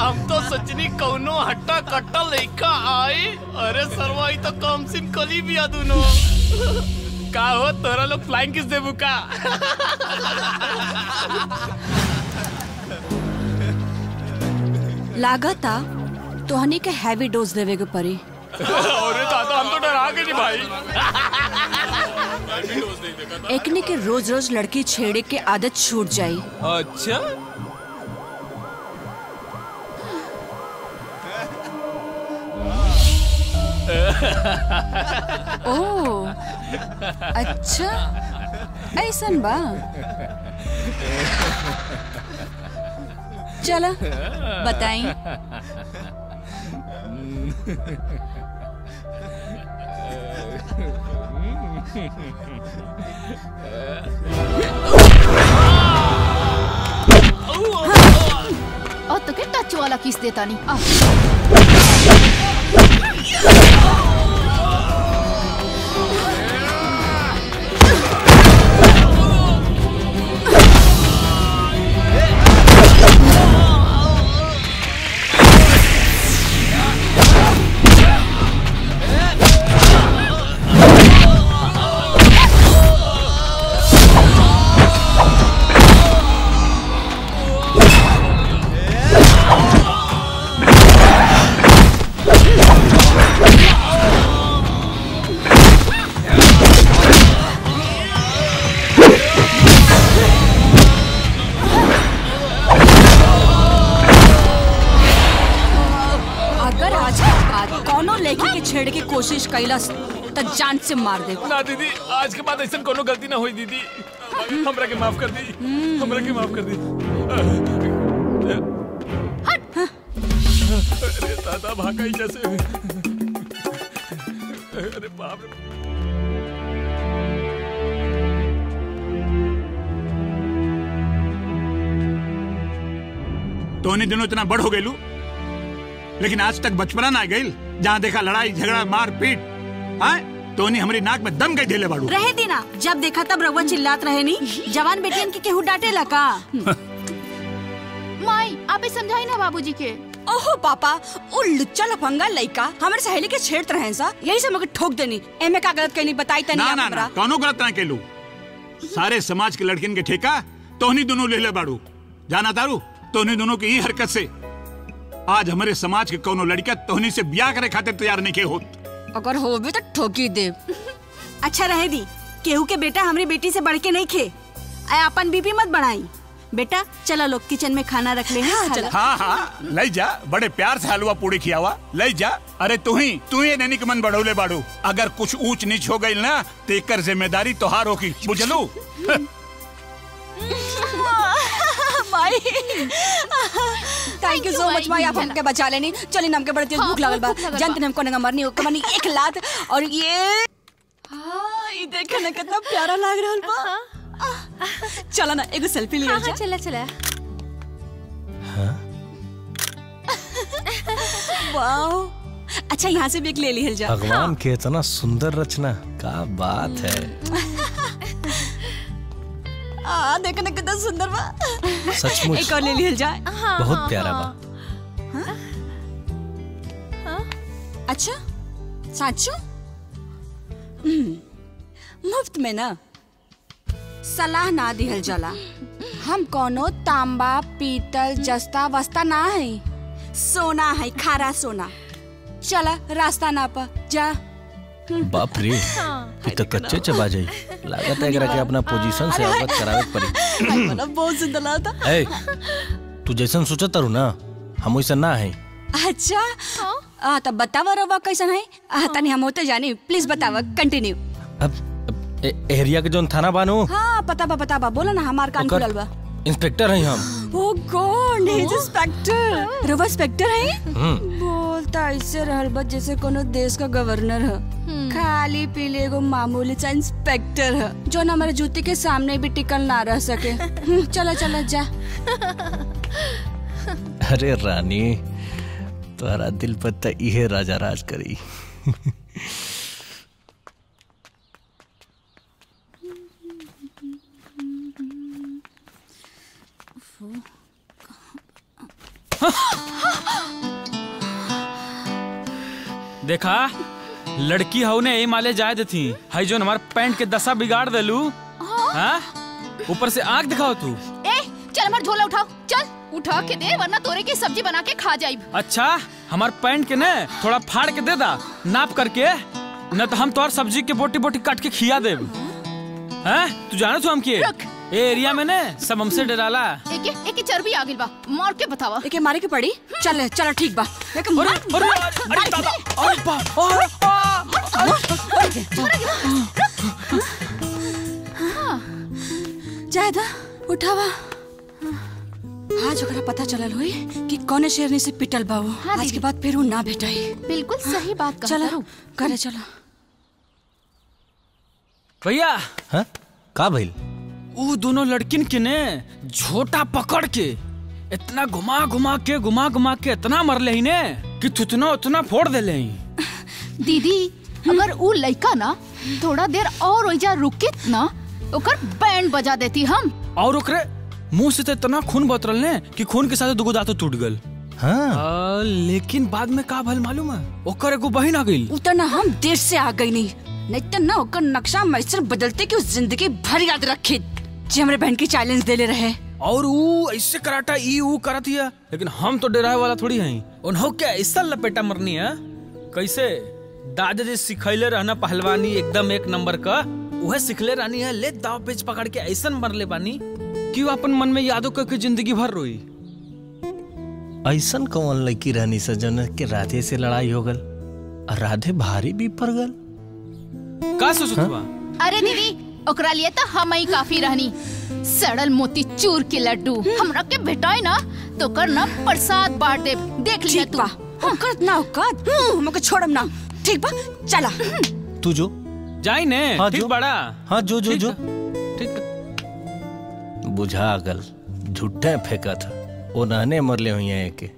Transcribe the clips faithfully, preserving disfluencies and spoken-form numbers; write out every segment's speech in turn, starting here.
हम तो सचनी कौनो हट्टा कट्टा लइका आई। अरे सरवाई तो कम सिन कली भी दोनों का हो तोरा लोग फ्लाइंग किस देबू का। लागता तोहनी के हैवी डोज देवे के पड़ी। अरे दादा हम तो डरा गए भाई। एकने के रोज रोज लड़की छेड़े के आदत छूट जाई। अच्छा ओह अच्छा ऐसन बा। चला बताई। और तो क्या टच वाला किस देता नहीं। छेड़ की कोशिश कैलस तो जान से मार दे। ना दीदी आज के बाद ऐसा कोनो गलती ना हुई दीदी। हमरा के माफ कर दी। हमरा के माफ कर दी। अरे दादा भागा ही जैसे। अरे बाप रे। तो नहीं दिनों इतना बड़ हो गए लू, लेकिन आज तक बचपना ना गई जहाँ देखा लड़ाई झगड़ा मार पीट। हाँ तो नहीं हमारी नाक में दम गई ढेले बाड़ू। रहे देना जब देखा तब रउआ चिल्लात रहे नहीं। जवान बेटियन के केहू डांटे लगा। माई आप समझाई ना बाबूजी के। ओहो पापा ओ लुच्चा लफंगा लइका हमारे सहेली के छेड़त रहे सा, यही से मगर ठोक देनी। एमे का गलत कहनी बताई तनी ना ना ना कौनो गलत ना केलू। सारे समाज के लड़किन के ठेका तोहनी दोनों ले ले बाड़ू। जाना तारू तोहनी दोनों की ही हरकत से आज हमारे समाज के कोनो लड़का तोहनी से ब्याह करे खातिर तैयार नहीं के होत। अगर हो भी तो ठोकी दे। अच्छा रहे दी केहू के बेटा हमारी बेटी से बढ़ के नहीं खे। अपन बीपी मत बढ़ाई। बेटा चलो लोग किचन में खाना रख ले। हाँ, चला। हाँ हाँ ले जा, बड़े प्यार से हलवा पूड़ी खियावा ले जा। अरे तू ही तू ही नैनी के मन बढ़ोले बाड़ू। अगर कुछ ऊंच नीच हो गई ना तो एकर जिम्मेदारी तोहार होगी बुझलू। माई thank you so much my, आप हमके बचा लेनी। चलिए हमके बड़े तेज भूख लगल बा। जानते हमको नंगा मरनी हो कमानी एक लात। और ये हां ये देखे ना कितना प्यारा लग रहल बा। चला ना एगो सेल्फी लिया जा। चला चला। हां वाओ अच्छा यहाँ से भी एक ले लिहल जा। भगवान के इतना सुंदर रचना का बात है। आ देखने कितना सुंदर बा। सचमुच एक और ले लिहल जाए। बहुत प्यारा बा। हाँ? हाँ? अच्छा साचू मुफ्त में ना सलाह ना दिहल जाला। हम कोनो तांबा पीतल जस्ता वस्ता ना है, सोना है खारा सोना। चला रास्ता ना पा जा। बाप रे तू तो कच्चे चबा जाई। लागत है कि अपना पोजीशन से अवगत करावे पड़ी। मतलब बहुत सुंदर लगता। ए तू जैसन सोचत तारू ना हम वैसा ना है। अच्छा आ तब बतावा रवा कैसन है। आ तनी हम होते जानी प्लीज बतावा कंटिन्यू। अब एरिया के जोन थाना बानो। हाँ पता बा पता बा बोला ना हमार कान खुलल बा। इंस्पेक्टर हैं हम। Oh God he is inspector. रवा इंस्पेक्टर है। बोलता ऐसे रहल बा जैसे कोनो देश का गवर्नर है। खाली पीले एगो मामूली सा इंस्पेक्टर है जो ना हमारे जूती के सामने भी टिकल ना रह सके। चला चला जा। अरे रानी तुम्हारा दिल पत्ता इहे राजा राज करी। देखा लड़की हऊ ने यही माले जाए देती है जो हमारे पैंट के दशा बिगाड़ देलू। हाँ ऊपर से आग दिखाओ तू। ए चल हमार झोला उठाओ, चल उठा के दे वरना तोरे की सब्जी बना के खा जाइब। अच्छा हमार पैंट के ने थोड़ा फाड़ के दे दा नाप करके, न तो हम तोहर सब्जी के बोटी बोटी काट के खिया देब। हैं तू जानो तू हम के ए एरिया में ने सब हमसे डराला। एके एके चर्बी आ गेल बा, मार के बतावा। एके मारे के पड़ी। चल चल ठीक बा। एके अरे मार अरे अरे दादा अरे बा जायदा उठावा। आज ओकरा पता चलल होई कि कौने शेरनी से पिटल बा वो। हाँ, आज के बाद फिर उ ना भेटाई। बिल्कुल सही बात कहा। चलो करे चलो। भैया हाँ का भइल? वो दोनों लड़किन के ने झोटा पकड़ के इतना घुमा घुमा के घुमा घुमा के इतना मरले ही ने कि थुतना उतना फोड़ देले ही। दीदी अगर उ लड़का ना थोड़ा देर और ओइजा रुकित ना ओकर बैंड बजा देती हम। और ओकरे मुंह से तो इतना खून बतरल ने कि खून के साथ दुगो दांत टूट गल। हाँ आ, लेकिन बाद में का भल मालूम है ओकर एगो बहिन आ गई। उतना हम देर से आ गई नहीं, नहीं तो ना ओकर नक्शा मैसर बदलते कि उस जिंदगी भर याद रखे जे हमरे बहन की चैलेंज देले रहे। और वो ऐसे कराटा ई वो करती है, लेकिन हम तो डराए वाला थोड़ी हैं। उन्हों क्या ऐसा लपेटा मरनी है कैसे दादाजी सिखैले रहना पहलवानी एकदम एक नंबर का वह सिखले रहनी है। ले दाव पेच पकड़ के ऐसा मर ले बानी कि वो अपन मन में यादों करके जिंदगी भर रोई। ऐसन कौन लड़की रहनी सजन के राधे से लड़ाई हो गल और राधे भारी भी पड़ गल। का सोचत बा? अरे दीदी ओकरा लिए तो हम ही काफी रहनी। सड़ल मोती चूर के लड्डू हमरा के भेटाई ना तो कर ना प्रसाद बांट दे। देख लिया ठीक तू। बा ओकर ना औकात हमके छोड़म ना। ठीक बा चला। तू जो जाई ने हाँ, ठीक जो। बड़ा हाँ जो जो ठीक जो है, ठीक है। बुझा गल झूठे फेंका था वो नहने मरले हुई हैं के।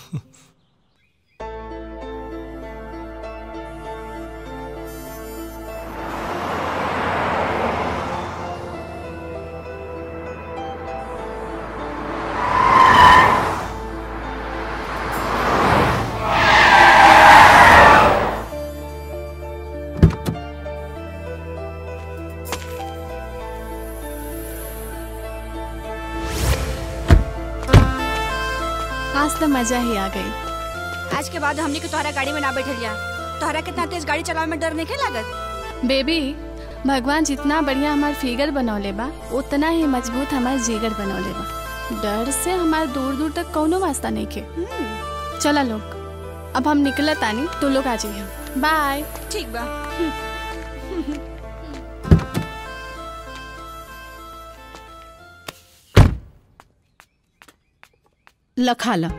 आज तो मजा ही आ गई। आज के बाद हमने के तोहरा गाड़ी में ना बैठल जा। तोहरा कितना तेज गाड़ी चलावे में डर नहीं के लागत? बेबी भगवान जितना बढ़िया हमार फिगर बनौले बा उतना ही मजबूत हमार जिगर बनौले बा। डर से हमार दूर दूर तक कौनो वास्ता नहीं के। चला लोग अब हम निकल तानी तो लोग आ जाइए। बाय। ठीक बा। लखा ला।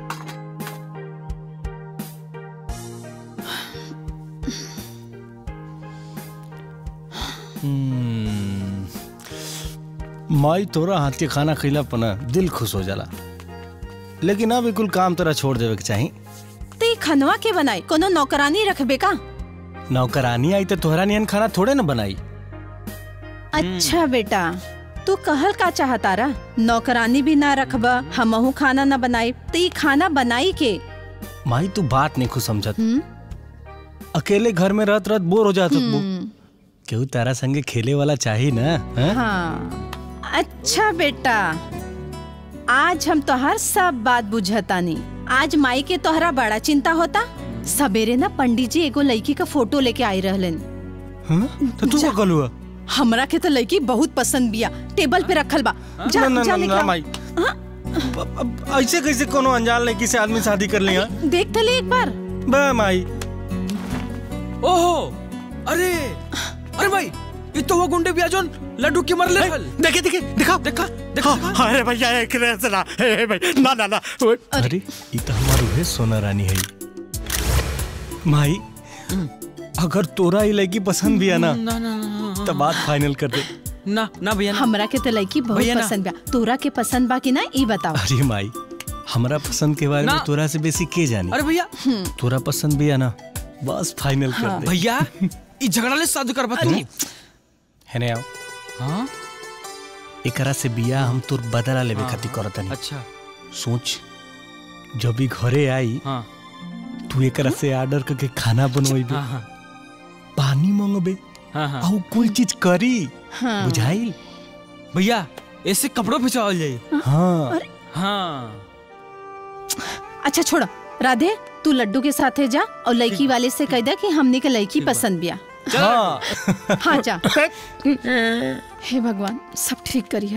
माई तोरा हाथ के खाना खिला पना दिल खुश हो जाला, लेकिन अब बिल्कुल काम तोरा छोड़ देवे के चाही। ते खनवा के बनाई कोनो नौकरानी रखबे का? नौकरानी आई तो तोहरा नियन खाना थोड़े न बनाई। अच्छा बेटा तू कहल का चाहतारा? नौकरानी भी ना रखबा हमहू खाना ना बनाई ते खाना बनाई के? माई तू बात नहीं खुश समझत। अकेले घर में रहत रहत बोर हो जात हो। केहू तारा संगे खेले वाला चाहिए ना। है? हाँ अच्छा बेटा आज हम तोहर सब बात बुझतानी। आज माई के तोहरा बड़ा चिंता होता। सवेरे ना पंडित जी एगो लड़की का फोटो लेके आई रहलन। हाँ? तो तू का कहलुआ? हमरा के तो लड़की बहुत पसंद बिया, टेबल पे रखल बा। जा, ना, ना, जा ना, लेके ना, आ। माई। अब- अब ऐसे कैसे कोनो अनजान लड़की से आदमी शादी कर लिया? देख तो ले एक बार। बा माई। ओहो अरे अरे भाई ये तो वो गुंडे भी आजोन लड्डू के मरले फल। देखे देखे दिखा देखा देखा हाँ, अरे भैया एक ना हे भाई ना ना ना ओए, अरे ये तो हमारी है सोना रानी है। माई अगर तोरा ये लड़की पसंद भी है ना ना ना ना तो बात फाइनल कर दे। ना ना भैया ना। हमरा के तो लड़की बहुत भैया ना। पसंद बा। तोरा के पसंद बा कि ना ई बताओ। अरे माई हमरा पसंद के बारे में ना। तोरा से बेसी के जानी। अरे भैया तोरा पसंद भी है ना बस फाइनल कर दे। भैया ये झगड़ा ले शादी करबा तू। है ना आओ हाँ एकरा से बिया हम तोर बदला लेवे खातिर करतनी। अच्छा सोच जब भी घरे आई हाँ तू एकरा से ऑर्डर करके खाना बनवेबे, हाँ हाँ पानी मंगबे, हाँ हाँ और कुल चीज करी, हाँ। बुझाइल? भैया ऐसे कपड़ों पे चावल जाई। हाँ हाँ अच्छा छोड़ो राधे, तू लड्डू के साथे जा और लड़की वाले से कह दे कि हमने के लड़की पसंद बिया। हाँ हाँ जा। हे भगवान सब ठीक करिए।